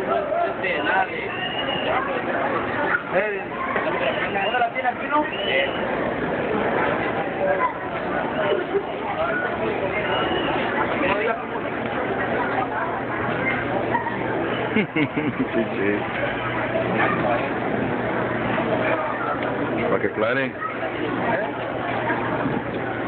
¿Dónde la tiene aquí, no? Sí. Para que planen.